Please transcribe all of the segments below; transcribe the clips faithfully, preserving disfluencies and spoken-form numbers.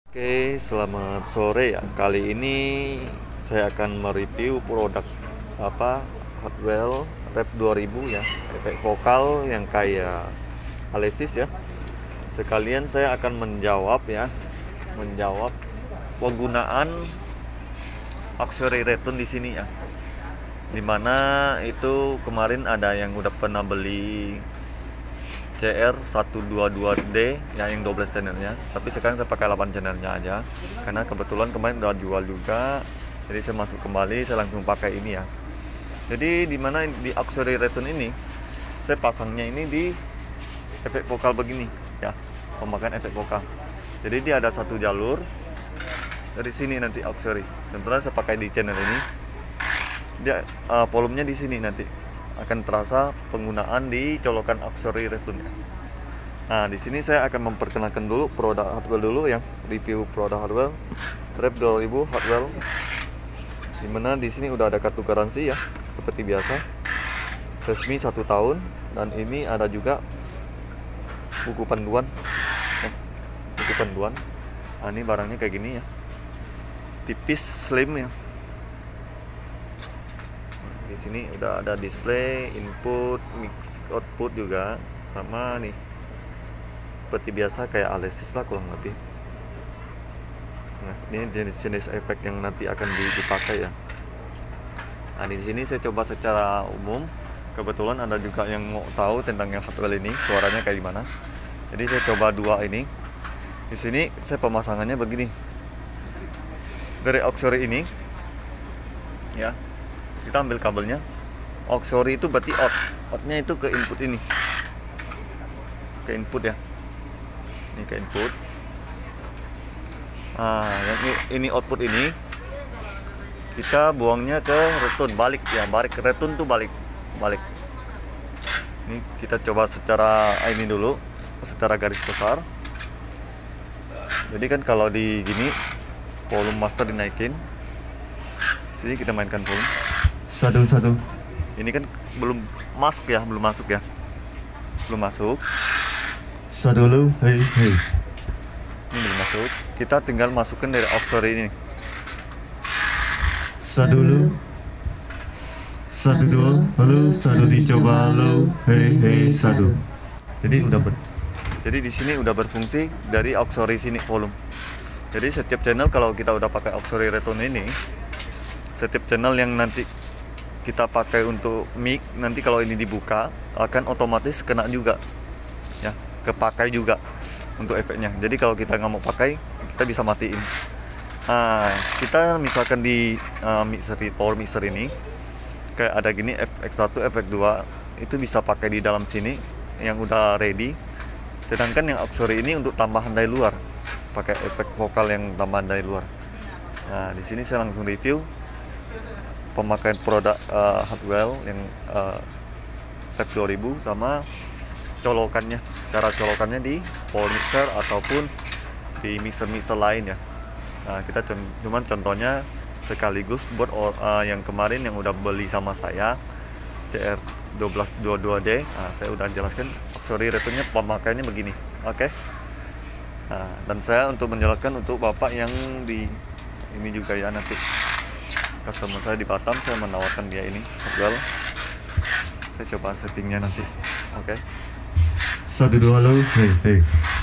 Oke, selamat sore ya. Kali ini saya akan mereview produk apa Hardwell Rep dua ribu ya, efek vokal yang kayak Alesis ya. Sekalian saya akan menjawab ya, menjawab penggunaan aksesori return di sini ya. Dimana itu kemarin ada yang udah pernah beli C R seratus dua puluh dua D ya, yang dua belas channelnya, tapi sekarang saya pakai delapan channelnya aja karena kebetulan kemarin udah jual juga, jadi saya masuk kembali, saya langsung pakai ini ya. Jadi dimana di aksesori return ini saya pasangnya ini di efek vokal begini ya, pemakaian efek vokal. Jadi dia ada satu jalur dari sini nanti aksesori, tentunya saya pakai di channel ini, dia uh, volumenya di sini nanti akan terasa penggunaan di colokan aksesori return. Nah, di sini saya akan memperkenalkan dulu produk Hardwell dulu yang review produk Hardwell Rep dua ribu Hardwell. Dimana di sini udah ada kartu garansi ya, seperti biasa, resmi satu tahun, dan ini ada juga buku panduan, ya, buku panduan. Nah, ini barangnya kayak gini ya, tipis, slim ya. Di sini udah ada display, input, mix, output juga, sama nih seperti biasa kayak Alesis lah kurang lebih. Nah, ini jenis-jenis efek yang nanti akan dipakai ya. Nah, di sini saya coba secara umum. Kebetulan ada juga yang mau tahu tentang yang Hardwell ini, suaranya kayak gimana. Jadi saya coba dua ini. Di sini saya pemasangannya begini. Dari aksesori ini, ya. Kita ambil kabelnya, aksesori itu berarti out, outnya itu ke input ini, ke input ya, ini ke input. Nah, yang ini, ini output ini kita buangnya ke return, balik ya, balik ke return tuh balik, balik. Ini kita coba secara ini dulu, secara garis besar. Jadi kan kalau di gini volume master dinaikin, sini kita mainkan volume. Satu satu. Ini kan belum masuk ya, belum masuk ya, belum masuk. Satu dulu, hei hei. Ini belum masuk. Kita tinggal masukkan dari aksesori ini. Satu dulu. Satu dua, halo, satu dicoba, halo, hei hei satu. Jadi udah ber. Jadi di sini udah berfungsi dari aksesori sini volume. Jadi setiap channel kalau kita udah pakai aksesori return ini, setiap channel yang nanti kita pakai untuk mic, nanti kalau ini dibuka akan otomatis kena juga ya, kepakai juga untuk efeknya. Jadi kalau kita nggak mau pakai, kita bisa matiin. Nah, kita misalkan di uh, mixer, power mixer ini kayak ada gini, efek satu, efek dua itu bisa pakai di dalam sini yang udah ready. Sedangkan yang aksesori ini untuk tambahan dari luar, pakai efek vokal yang tambahan dari luar. Nah, di sini saya langsung review pemakaian produk uh, Hardwell yang uh, Rep dua ribu sama colokannya, cara colokannya di power mixer ataupun di mixer-mixer lain ya. Nah, kita cuman contohnya sekaligus buat uh, yang kemarin yang udah beli sama saya C R satu dua dua puluh dua D. Nah, saya udah jelaskan aksesori returnnya pemakaiannya begini. Oke. Okay? Nah, dan saya untuk menjelaskan untuk bapak yang di ini juga ya, nanti customer saya di Batam, saya menawarkan dia ini Hardwell. Saya coba settingnya nanti. Oke. Okay. Satu dua halo, hei hei.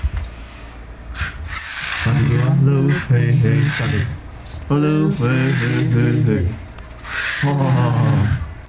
Satu dua halo, hei hei satu. Halo, hei hei hei hei. Oh.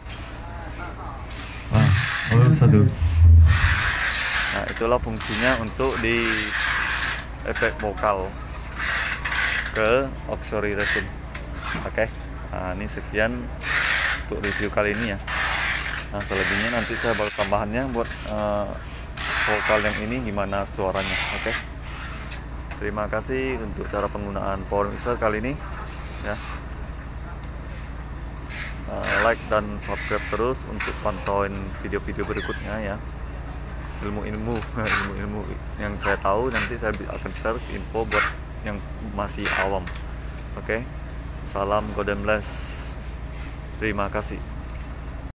Ah, halo satu. Nah, itulah fungsinya untuk di efek vokal ke aksesori return. Oke. Okay. Nah, ini sekian untuk review kali ini ya. Nah, selebihnya nanti saya baru tambahannya buat uh, vokal yang ini gimana suaranya. Oke. Okay? Terima kasih untuk cara penggunaan power mixer kali ini ya. Uh, like dan subscribe terus untuk pantauin video-video berikutnya ya. Ilmu-ilmu ilmu-ilmu yang saya tahu nanti saya akan share info buat yang masih awam. Oke. Okay? Salam God bless. Terima kasih.